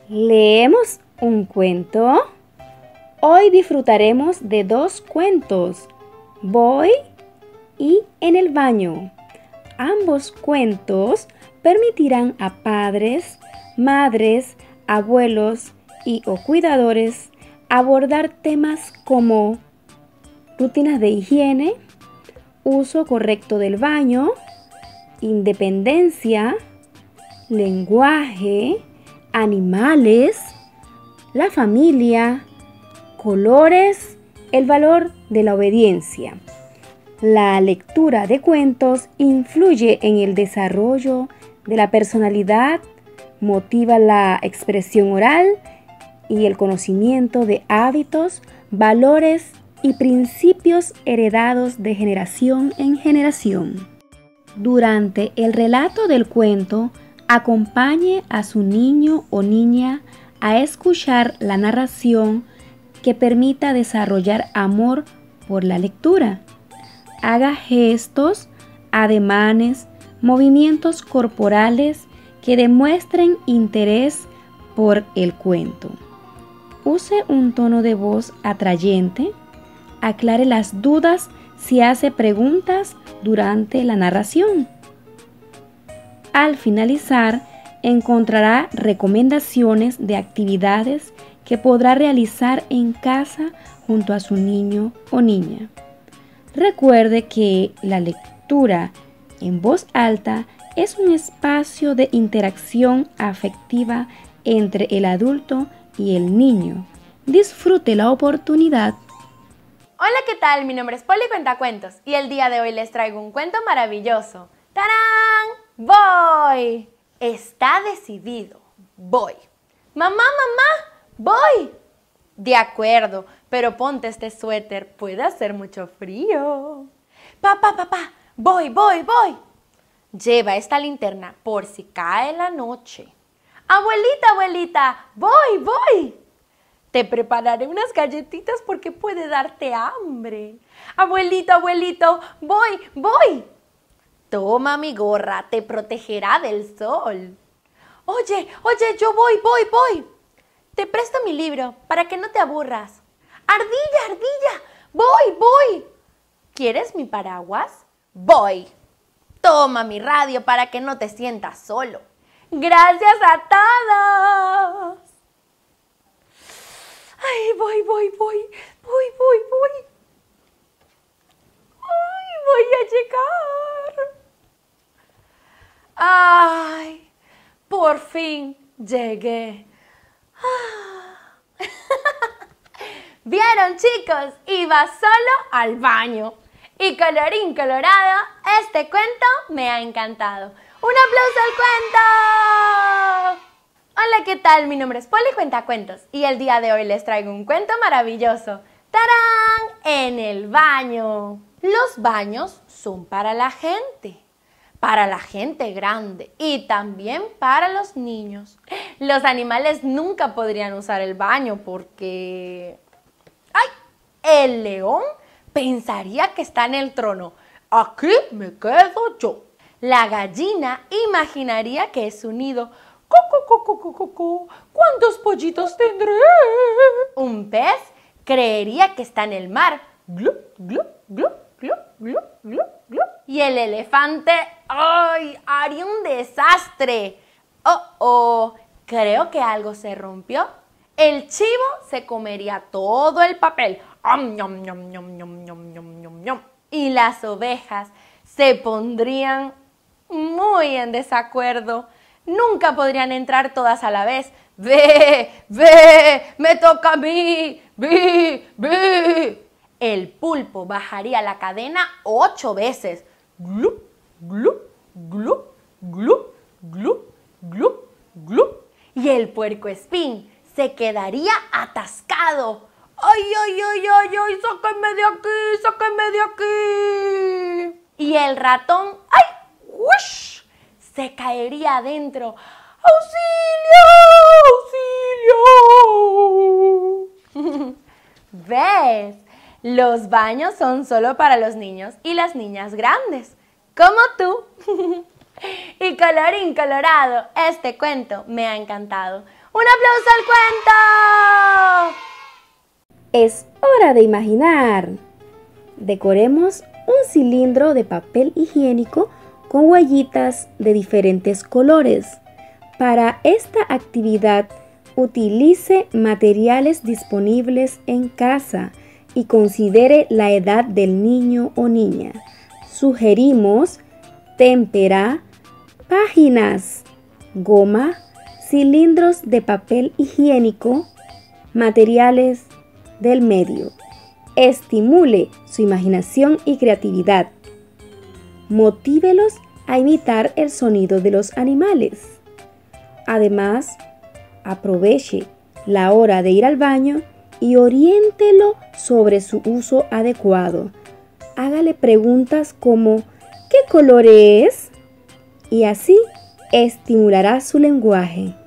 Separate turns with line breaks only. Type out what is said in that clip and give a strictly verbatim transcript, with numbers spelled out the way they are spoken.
¿Leemos un cuento? Hoy disfrutaremos de dos cuentos, Voy y En el baño. Ambos cuentos permitirán a padres, madres, abuelos y o cuidadores abordar temas como rutinas de higiene, uso correcto del baño, independencia, lenguaje, animales, la familia, colores, el valor de la obediencia. La lectura de cuentos influye en el desarrollo de la personalidad, motiva la expresión oral y el conocimiento de hábitos, valores y principios heredados de generación en generación. Durante el relato del cuento, acompañe a su niño o niña a escuchar la narración que permita desarrollar amor por la lectura. Haga gestos, ademanes, movimientos corporales que demuestren interés por el cuento. Use un tono de voz atrayente. Aclare las dudas si hace preguntas durante la narración. Al finalizar, encontrará recomendaciones de actividades que podrá realizar en casa junto a su niño o niña. Recuerde que la lectura en voz alta es un espacio de interacción afectiva entre el adulto y el niño. Disfrute la oportunidad.
Hola, ¿qué tal? Mi nombre es Poli Cuentacuentos y el día de hoy les traigo un cuento maravilloso. ¡Tarán! ¡Voy! Está decidido. Voy. ¡Mamá, mamá! ¡Voy! De acuerdo, pero ponte este suéter. Puede hacer mucho frío. Papá, papá, voy, voy, voy. Lleva esta linterna por si cae la noche. Abuelita, abuelita, voy, voy. Te prepararé unas galletitas porque puede darte hambre. Abuelito, abuelito, voy, voy. Toma mi gorra, te protegerá del sol. Oye, oye, yo voy, voy, voy. Te presto mi libro para que no te aburras. Ardilla, ardilla, voy, voy. ¿Quieres mi paraguas? Voy. Toma mi radio para que no te sientas solo. Gracias a todos. Ay, voy, voy, voy, voy, voy, voy. Ay, voy a llegar. Ay, por fin llegué. ¿Vieron, chicos? Iba solo al baño. Y colorín colorado, este cuento me ha encantado. ¡Un aplauso al cuento! Hola, ¿qué tal? Mi nombre es Poli Cuentacuentos y el día de hoy les traigo un cuento maravilloso. ¡Tarán! En el baño. Los baños son para la gente, para la gente grande y también para los niños. Los animales nunca podrían usar el baño porque... ¡Ay! El león pensaría que está en el trono. Aquí me quedo yo. La gallina imaginaría que es su nido. ¡Cu, cu, cu, cu, cu, cu! ¿Cuántos pollitos tendré? Un pez creería que está en el mar. ¡Glu, glu, glu, glu, glu, glu, glu! Y el elefante, ¡ay! Haría un desastre. ¡Oh, oh! Creo que algo se rompió. El chivo se comería todo el papel. ¡Am, ñam, ñam, ñam, ñam, ñam, ñam, ñam, ñam! Y las ovejas se pondrían muy en desacuerdo. Nunca podrían entrar todas a la vez. ¡Ve! ¡Ve! ¡Me toca a mí! ¡Ve! ¡Ve! El pulpo bajaría la cadena ocho veces. ¡Glu! ¡Glu! ¡Glu! ¡Glu! ¡Glu! ¡Glu! ¡Glu! Y el puercoespín se quedaría atascado. ¡Ay, ay, ay, ay, ay! ¡Sáquenme de aquí! ¡Sáquenme de aquí! Y el ratón, ¡ay! ¡Wush! Se caería adentro. ¡Auxilio! ¡Auxilio! ¿Ves? Los baños son solo para los niños y las niñas grandes, como tú. Y colorín colorado, este cuento me ha encantado. ¡Un aplauso al cuento!
Es hora de imaginar. Decoremos un cilindro de papel higiénico con huellitas de diferentes colores. Para esta actividad, utilice materiales disponibles en casa y considere la edad del niño o niña. Sugerimos témpera, páginas, goma, cilindros de papel higiénico, materiales del medio. Estimule su imaginación y creatividad. Motívelos a imitar el sonido de los animales. Además, aproveche la hora de ir al baño y oriéntelo sobre su uso adecuado. Hágale preguntas como ¿qué color es? Y así estimulará su lenguaje.